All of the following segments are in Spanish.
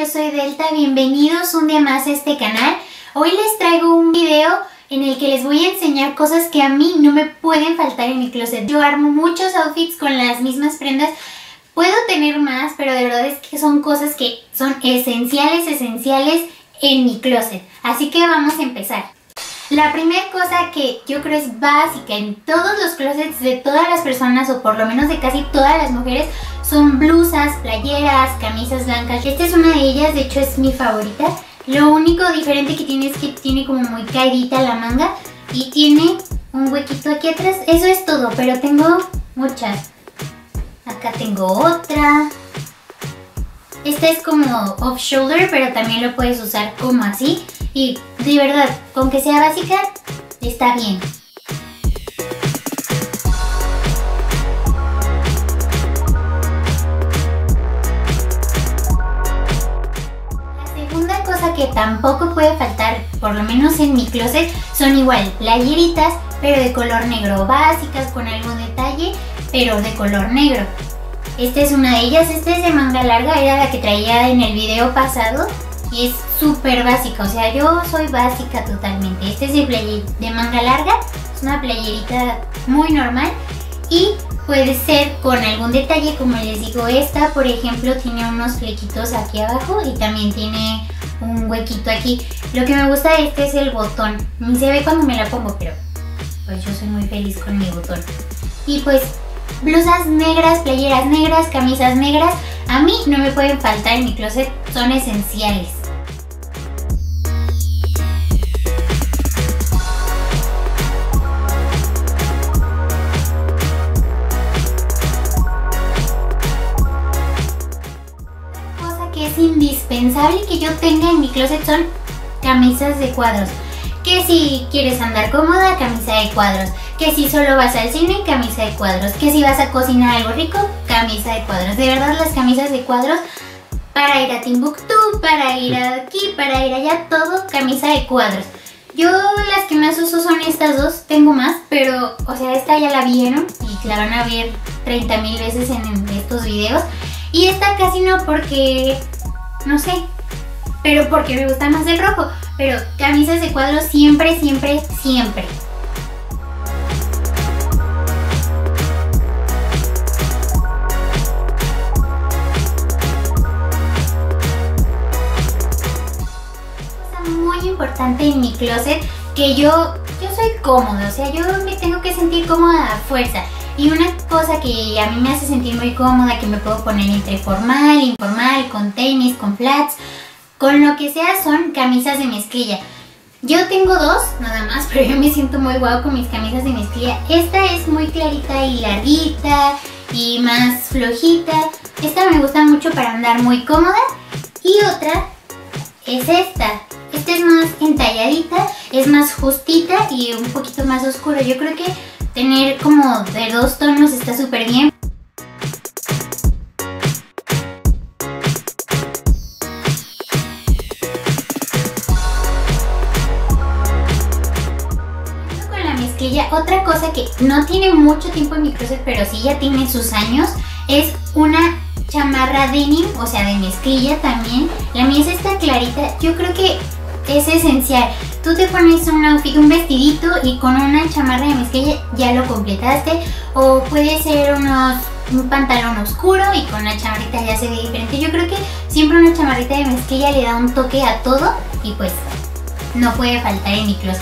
yo soy Delta, bienvenidos un día más a este canal. Hoy les traigo un video en el que les voy a enseñar cosas que a mí no me pueden faltar en mi closet. Yo armo muchos outfits con las mismas prendas, puedo tener más, pero de verdad es que son cosas que son esenciales en mi closet. Así que vamos a empezar. La primera cosa que yo creo es básica en todos los closets de todas las personas, o por lo menos de casi todas las mujeres, son blusas, playeras, camisas blancas. Esta es una de ellas, de hecho es mi favorita. Lo único diferente que tiene es que tiene como muy caidita la manga y tiene un huequito aquí atrás. Eso es todo, pero tengo muchas. Acá tengo otra. Esta es como off shoulder, pero también lo puedes usar como así. Y de verdad, con que sea básica, está bien. La segunda cosa que tampoco puede faltar, por lo menos en mi closet, son igual playeritas, pero de color negro, básicas con algún detalle, pero de color negro. Esta es una de ellas, esta es de manga larga, era la que traía en el video pasado. Y es súper básica, o sea, yo soy básica totalmente. Este es de manga larga, es una playerita muy normal y puede ser con algún detalle, como les digo. Esta, por ejemplo, tiene unos flequitos aquí abajo y también tiene un huequito aquí. Lo que me gusta de este es el botón. Ni se ve cuando me la pongo, pero pues yo soy muy feliz con mi botón. Y pues blusas negras, playeras negras, camisas negras, a mí no me pueden faltar en mi closet, son esenciales. Es indispensable que yo tenga en mi closet son camisas de cuadros. Que si quieres andar cómoda, camisa de cuadros. Que si solo vas al cine, camisa de cuadros. Que si vas a cocinar algo rico, camisa de cuadros. De verdad, las camisas de cuadros para ir a Timbuktu, para ir aquí, para ir allá, todo camisa de cuadros. Yo las que más uso son estas dos, tengo más, pero o sea, esta ya la vieron y la van a ver 30,000 veces en estos videos. Y esta casi no, porque no sé, pero porque me gusta más el rojo. Pero camisas de cuadros siempre, siempre, siempre. Cosa muy importante en mi closet, que yo soy cómoda, o sea, yo me tengo que sentir cómoda a fuerza. Y una cosa que a mí me hace sentir muy cómoda, que me puedo poner entre formal, informal, con tenis, con flats, con lo que sea, son camisas de mezclilla. Yo tengo dos nada más, pero yo me siento muy guau con mis camisas de mezclilla. Esta es muy clarita y larguita y más flojita. Esta me gusta mucho para andar muy cómoda. Y otra es esta. Esta es más entalladita, es más justita y un poquito más oscuro. Yo creo que tener como de dos tonos está súper bien. Con la mezclilla, otra cosa que no tiene mucho tiempo en mi closet, pero sí ya tiene sus años, es una chamarra denim, o sea, de mezclilla también. La mía es esta clarita, yo creo que es esencial. Tú te pones un outfit, un vestidito, y con una chamarra de mezclilla ya lo completaste. O puede ser un pantalón oscuro y con la chamarrita ya se ve diferente. Yo creo que siempre una chamarrita de mezclilla le da un toque a todo y pues no puede faltar en mi closet.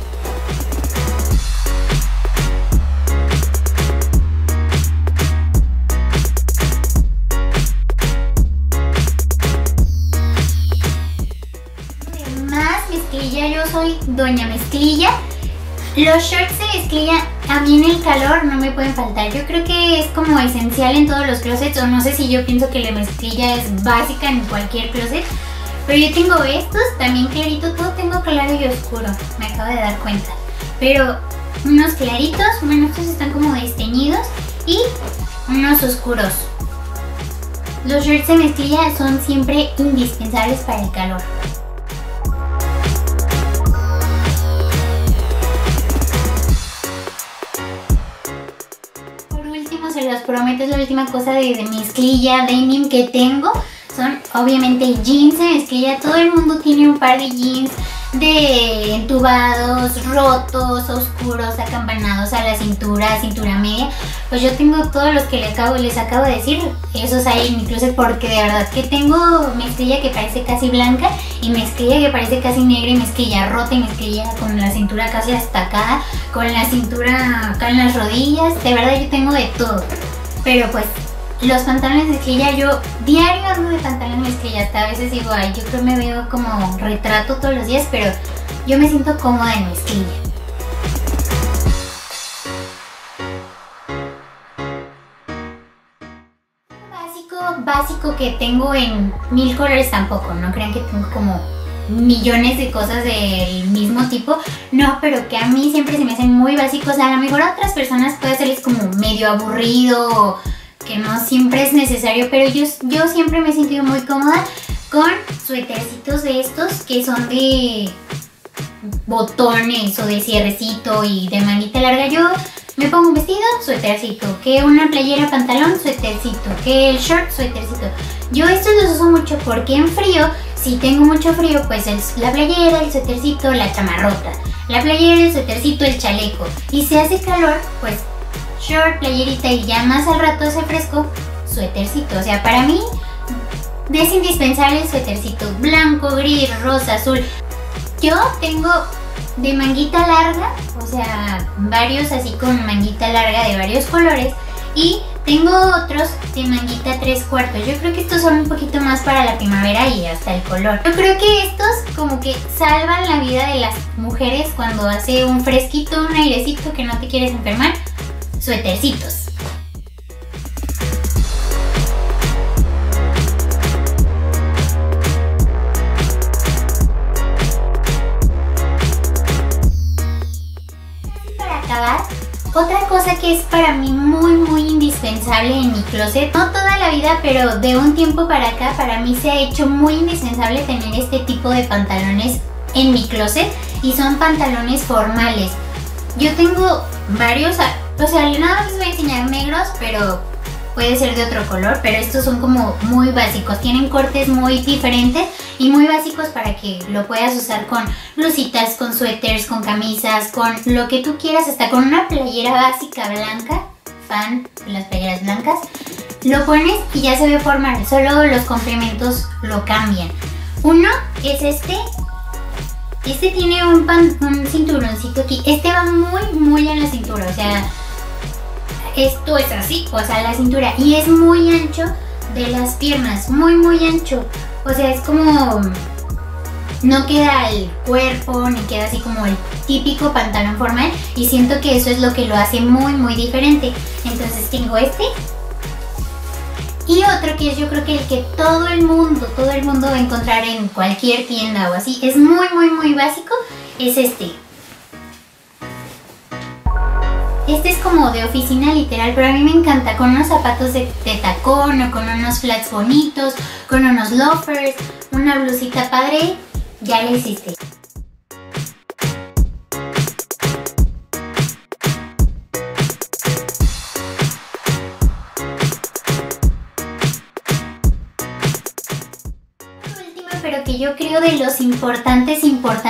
Yo soy doña mezclilla. Los shorts de mezclilla a mí en el calor no me pueden faltar. Yo creo que es como esencial en todos los closets, o no sé si yo pienso que la mezclilla es básica en cualquier closet, pero yo tengo estos también clarito, todo tengo claro y oscuro, me acabo de dar cuenta, pero unos claritos, bueno, estos están como desteñidos, y unos oscuros. Los shorts de mezclilla son siempre indispensables para el calor. Se los prometo, es la última cosa de mezclilla denim que tengo. Son Obviamente jeans en mezclilla, todo el mundo tiene un par de jeans de entubados, rotos, oscuros, acampanados a la cintura, cintura media. Pues yo tengo todos los que les acabo de decir, esos hay en mi closet, porque de verdad que tengo mezclilla que parece casi blanca y mezclilla que parece casi negra y mezclilla rota y mezclilla con la cintura casi hasta acá, con la cintura acá en las rodillas. De verdad yo tengo de todo, pero pues los pantalones de mezclilla, yo diario ando de pantalones de mezclilla, hasta a veces digo, ay, yo creo me veo como retrato todos los días, pero yo me siento cómoda en mezclilla. Básico que tengo en 1000 colores tampoco, no crean que tengo como millones de cosas del mismo tipo, no, pero que a mí siempre se me hacen muy básicos. A lo mejor a otras personas puede serles como medio aburrido o que no siempre es necesario, pero yo siempre me he sentido muy cómoda con suétercitos de estos que son de botones o de cierrecito y de manguita larga. Yo me pongo un vestido, suétercito, que una playera, pantalón, suétercito, que el short, suétercito. Yo estos los uso mucho porque en frío, si tengo mucho frío, pues la playera, el suétercito, la chamarrota, la playera, el suétercito, el chaleco, y si hace calor, pues short, playerita, y ya más al rato hace fresco, suétercito. O sea, para mí es indispensable el suétercito, blanco, gris, rosa, azul. Yo tengo de manguita larga, o sea, varios así con manguita larga de varios colores, y tengo otros de manguita 3/4. Yo creo que estos son un poquito más para la primavera y hasta el color. Yo creo que estos como que salvan la vida de las mujeres cuando hace un fresquito, un airecito que no te quieres enfermar. Suétercitos. Para acabar, otra cosa que es para mí muy indispensable en mi closet, no toda la vida, pero de un tiempo para acá, para mí se ha hecho muy indispensable tener este tipo de pantalones en mi closet, y son pantalones formales. Yo tengo varios, o sea, nada más les voy a enseñar negros, pero puede ser de otro color, pero estos son como muy básicos, tienen cortes muy diferentes y muy básicos para que lo puedas usar con blusitas, con suéteres, con camisas, con lo que tú quieras, hasta con una playera básica blanca, fan de las playeras blancas, lo pones y ya se ve formal, solo los complementos lo cambian. Uno es este tiene un cinturoncito aquí, este va muy en la cintura, o sea, esto es así, o sea, la cintura, y es muy ancho de las piernas, muy ancho, o sea, es como, no queda el cuerpo, ni queda así como el típico pantalón formal, y siento que eso es lo que lo hace muy diferente. Entonces tengo este, y otro que es, yo creo que el que todo el mundo va a encontrar en cualquier tienda o así, es muy básico, es este. Este es como de oficina literal, pero a mí me encanta, con unos zapatos de tacón o con unos flats bonitos, con unos loafers, una blusita padre, ya la hiciste. Última, pero que yo creo de los importantes,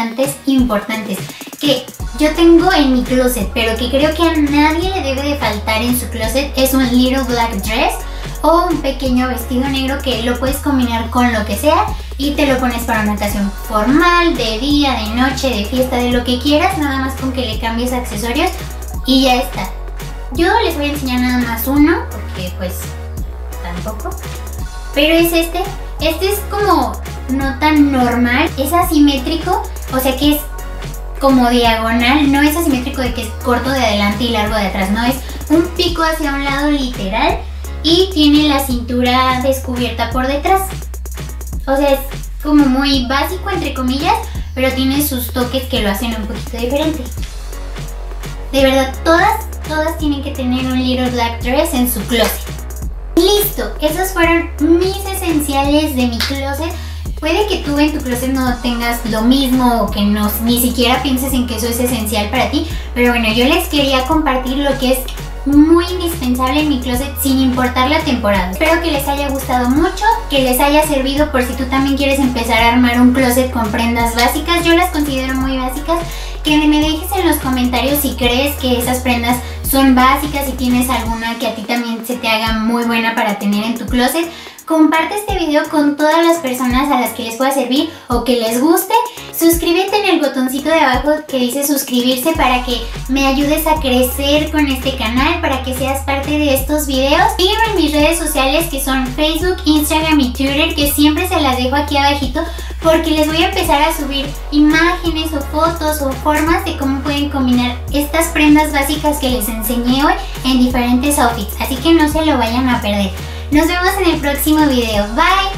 que yo tengo en mi closet, pero que creo que a nadie le debe de faltar en su closet, es un little black dress o un pequeño vestido negro que lo puedes combinar con lo que sea y te lo pones para una ocasión formal, de día, de noche, de fiesta, de lo que quieras, nada más con que le cambies accesorios y ya está. Yo les voy a enseñar nada más uno, porque pues tampoco, pero es este es como no tan normal, es asimétrico, o sea que es como diagonal, no es asimétrico de que es corto de adelante y largo de atrás, no, es un pico hacia un lado literal y tiene la cintura descubierta por detrás. O sea, es como muy básico entre comillas, pero tiene sus toques que lo hacen un poquito diferente. De verdad, todas tienen que tener un little black dress en su closet. Listo, esos fueron mis esenciales de mi closet. Puede que tú en tu closet no tengas lo mismo o que ni siquiera pienses en que eso es esencial para ti, pero bueno, yo les quería compartir lo que es muy indispensable en mi closet sin importar la temporada. Espero que les haya gustado mucho, que les haya servido por si tú también quieres empezar a armar un closet con prendas básicas. Yo las considero muy básicas. Que me dejes en los comentarios si crees que esas prendas son básicas, si tienes alguna que a ti también se te haga muy buena para tener en tu closet. Comparte este video con todas las personas a las que les pueda servir o que les guste. Suscríbete en el botoncito de abajo que dice suscribirse para que me ayudes a crecer con este canal, para que seas parte de estos videos. Sígueme en mis redes sociales que son Facebook, Instagram y Twitter, que siempre se las dejo aquí abajito porque les voy a empezar a subir imágenes o fotos o formas de cómo pueden combinar estas prendas básicas que les enseñé hoy en diferentes outfits. Así que no se lo vayan a perder. Nos vemos en el próximo video. Bye.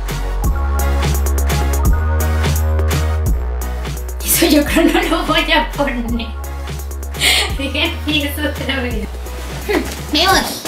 Eso yo creo no lo voy a poner. Fíjense eso otra vez. Me voy.